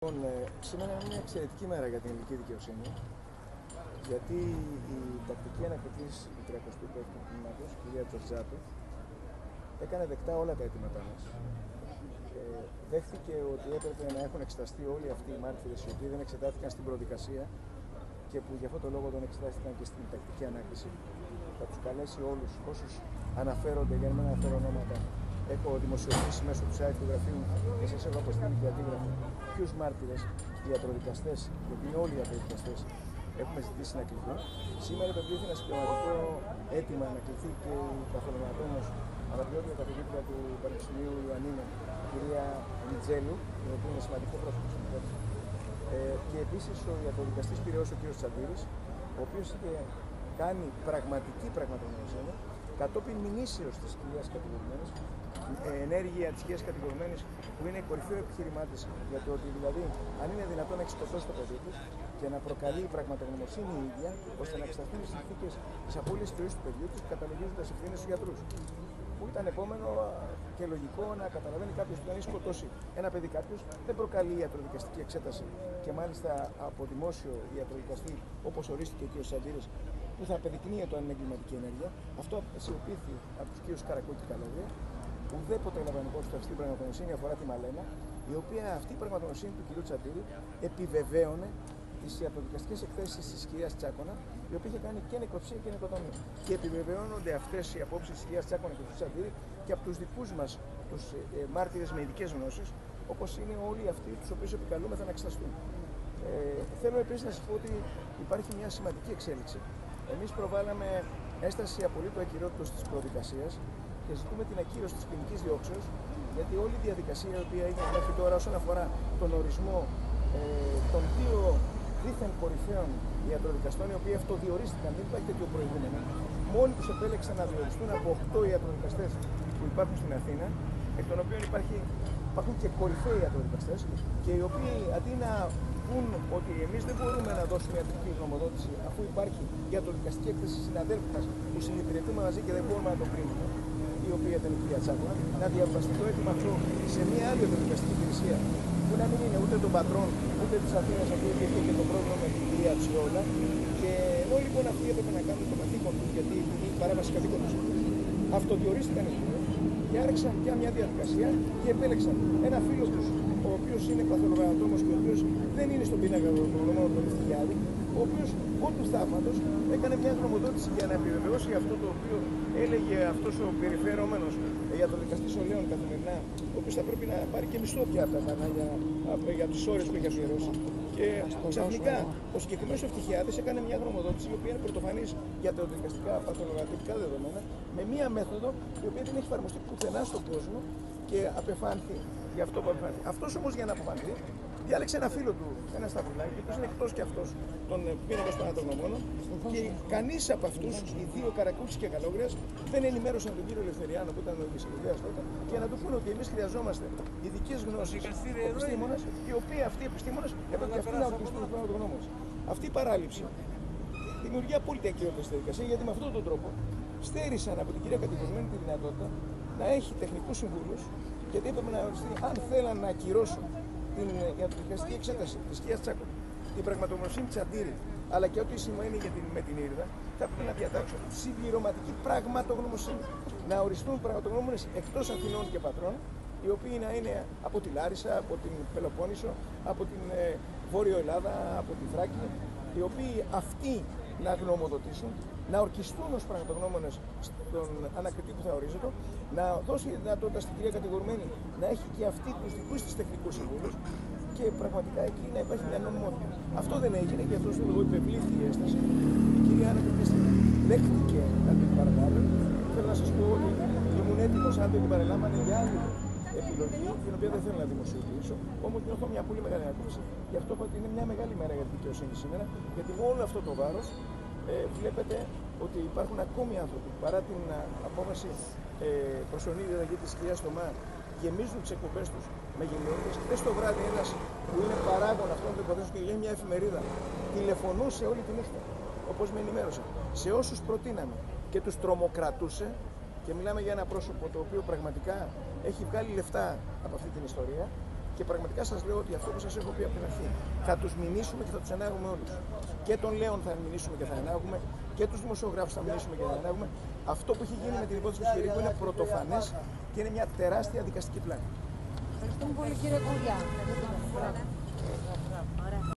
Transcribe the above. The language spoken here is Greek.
Σήμερα είναι μια εξαιρετική μέρα για την ελληνική δικαιοσύνη, γιατί η τακτική ανακριτής του 35ου τμήματος, κυρία Τζορτζάτου, έκανε δεκτά όλα τα αιτήματά μας. Δέχθηκε ότι έπρεπε να έχουν εξεταστεί όλοι αυτοί οι μάρτυρες οι οποίοι δεν εξετάστηκαν στην προδικασία και που για αυτόν τον λόγο δεν εξετάστηκαν και στην τακτική ανάκριση. Θα τους καλέσει όλους όσους αναφέρονται, για να μην αναφέρω ονόματα. Έχω δημοσιοποιήσει μέσω του site του γραφείου και σας έχω αποστείλει και αντίγραφο ποιους μάρτυρες, οι ιατροδικαστές, γιατί είναι όλοι οι ιατροδικαστές, έχουμε ζητήσει να κληθούν. Σήμερα υπευλήθη ένα συμπληρωματικό αίτημα να κληθεί και η καθολονατόμος αναπληρώτρια καθηγήτρια του Πανεπιστημίου Ιωαννίνου, η κυρία Μιτζέλου, η οποία είναι σημαντικό πρόσωπο στην υπόθεση. Και επίσης ο ιατροδικαστής Πειραιώς, ο κ. Τσαντήρης, ο οποίος είχε κάνει πραγματική πραγματογνωμοσύνη κατόπιν μηνύσεως της κυρίας κατηγορουμένης, ενέργεια της κυρίας κατηγορουμένης, που είναι κορυφαίο επιχείρημά της για το ότι δηλαδή αν είναι δυνατόν να έχει σκοτώσει το παιδί της και να προκαλεί πραγματογνωμοσύνη η ίδια, ώστε να εξεταστούν οι συνθήκες της απώλειας της ζωής του παιδιού της, καταλογίζοντας ευθύνες στους γιατρούς. Που ήταν επόμενο και λογικό να καταλαβαίνει κάποιος ότι αν έχει σκοτώσει ένα παιδί κάποιος, δεν προκαλεί ιατροδικαστική εξέταση και μάλιστα από δημόσιο ιατροδικαστή, όπως ορίστηκε ο κ. Σαντήρης, που θα απεδεικνύεται αν είναι εγκληματική ενέργεια. Αυτό αισιοποιήθη από τους κ. Καρακού και Καλόγρια. Ουδέποτε έλαβαν υπόψη του αυτή την πραγματογνωμοσύνη αφορά τη Μαλένα, η οποία αυτή η πραγματογνωμοσύνη του κ. Τσαντήρη επιβεβαίωνε τις ιατροδικαστικές εκθέσεις της κυρίας Τσάκωνα, η οποία είχε κάνει και νεκροψία και νεκροτομία. Και επιβεβαιώνονται αυτές οι απόψεις της κυρίας Τσάκωνα και του Τσαντήρη και από τους δικούς μας τους μάρτυρες με ειδικές γνώσεις, όπως είναι όλοι αυτοί τους οποίους επικαλούμεθα να εξεταστούν. Θέλω επίσης να σας πω ότι υπάρχει μια σημαντική εξέλιξη. Εμείς προβάλαμε ένσταση απολύτου ακυρότητος της προδικασίας και ζητούμε την ακύρωση της ποινικής διώξεως, γιατί όλη η διαδικασία η οποία έγινε μέχρι τώρα όσον αφορά τον ορισμό των δύο δίθεν κορυφαίων ιατροδικαστών, οι οποίοι αυτοδιορίστηκαν, δεν υπάρχει τέτοιο προηγούμενο, μόνοι τους επέλεξαν να διοριστούν από 8 ιατροδικαστές που υπάρχουν στην Αθήνα, εκ των οποίων υπάρχουν και κορυφαίοι ιατροδικαστές, και οι οποίοι αντί να πούν ότι εμείς δεν μπορούμε να δώσουμε ιατρική γνωμοδότηση αφού υπάρχει ιατροδικαστική έκθεση συναδέλφου μας που συνυπηρετούμε μαζί και δεν μπορούμε να το κρίνουμε, η οποία ήταν η κυρία Τσάκωνα, να διαβαστεί το αίτημα αυτό σε μια άλλη ιατροδικαστική υπηρεσία που να μην είναι ούτε των πατρών ούτε της Αθήνας, αφού υπήρχε και το πρόβλημα με την κυρία Τσιόλα. Και ενώ λοιπόν αυτοί έπρεπε να κάνουν το καθήκον τους, γιατί η παράβαση καθήκον τους, αυτοδιορίστηκαν και άρχισαν πια μια διαδικασία και επέλεξαν ένα φίλο τους, ο οποίος είναι παθολογανατόμος και ο οποίος δεν είναι στον πίνακα των γνωμόνων του Λευτιάδη, ο οποίος του θαύματος έκανε μια γνωμοδότηση για να επιβεβαιώσει αυτό το οποίο έλεγε αυτός ο περιφερόμενος ιατροδικαστής Ολέων καθημερινά, ο οποίος θα πρέπει να πάρει και μισθό πια από τα κανάλια για τις ώρες που έχει αφιερώσει. Και ξαφνικά ο συγκεκριμένος Ευτυχιάδης έκανε μια γνωμοδότηση, η οποία είναι πρωτοφανής για τα δικαστικά παθολογατρικά δεδομένα, με μια μέθοδο η οποία δεν έχει εφαρμοστεί πουθενά στον κόσμο και απεφάνθη για αυτό που απεφάνθη. Αυτός όμως για να αποφανθεί διάλεξε ένα φίλο του, ένα σταυρουλάκι, που είναι εκτός και αυτός των πίνακας των ανατογνωμόνων, και κανείς από αυτούς, οι δύο Καρακούτσης και Καλόγριας, δεν ενημέρωσαν τον κύριο Ελευθεριάνο, που ήταν ο εισηγητέας τότε, για να του πούνε ότι εμείς χρειαζόμαστε ειδικές γνώσεις επιστήμονες, οι οποίοι αυτοί οι επιστήμονες έπρεπε και αυτοί να ορκιστούν τον ανατογνώμο. Αυτή η παράληψη δημιουργεί απόλυτη ακυρότητα στη διαδικασία, γιατί με αυτόν τον τρόπο στέρισαν από την κυρία κατηγορουμένη τη δυνατότητα να έχει τεχνικούς συμβούλους, γιατί έπρεπε να οριστεί αν θέλαν να ακυρώσουν την ιατροδικαστική εξέταση της κυρίας Τσάκωνα, την πραγματογνωμοσύνη Τσαντήρη, αλλά και ό,τι σημαίνει με την Ήρδα, θα πρέπει να διατάξουν συμπληρωματική πραγματογνωμοσύνη. Να οριστούν πραγματογνώμονες εκτός Αθηνών και πατρών, οι οποίοι να είναι από τη Λάρισα, από την Πελοπόννησο, από την Βόρειο Ελλάδα, από τη Θράκη, οι οποίοι αυτοί να γνωμοδοτήσουν, να ορκιστούν ως πραγματογνώμονες στον ανακριτή που θα ορίζεται, να δώσει δυνατότητα στην κυρία κατηγορουμένη να έχει και αυτή τους δικούς της τεχνικούς συμβούλους και πραγματικά εκεί να υπάρχει μια νομιμότητα. Αυτό δεν έγινε και αυτό το λόγο υπευλήθη η έσταση. Η κυρία ανακριτής δέχτηκε να την παραλάβει. Θέλω να σας πω ότι ήμουν έτοιμος αν δεν την παραλάμβανε για άλλη επιλογή, την οποία δεν θέλω να δημοσιοποιήσω. Όμως νιώθω μια πολύ μεγάλη ανακούφιση. Γι' αυτό ότι είναι μια μεγάλη μέρα για τη δικαιοσύνη σήμερα, γιατί με όλο αυτό το βάρος βλέπετε ότι υπάρχουν ακόμη άνθρωποι, παρά την απόφαση προσωρινή διαταγή της κυρίας Θωμά, γεμίζουν τις εκπομπές τους με γενναιότητες. Χθες το βράδυ ένας που είναι παράγων αυτών των υποθέσεων και λέει μια εφημερίδα, τηλεφωνούσε όλη τη νύχτα, όπως με ενημέρωσε, σε όσους προτείναμε και τους τρομοκρατούσε, και μιλάμε για ένα πρόσωπο το οποίο πραγματικά έχει βγάλει λεφτά από αυτή την ιστορία, Και πραγματικά σας λέω ότι αυτό που σας έχω πει από την αρχή, θα τους μηνύσουμε και θα τους ενάγουμε όλους. Και τον Λέον θα μηνύσουμε και θα ενάγουμε, και τους δημοσιογράφους θα μηνύσουμε και θα ενάγουμε. Αυτό που έχει γίνει με την υπόθεση του Σφυρικού είναι πρωτοφανές και είναι μια τεράστια δικαστική πλάνη. Ευχαριστούμε πολύ, κύριε Κουριά.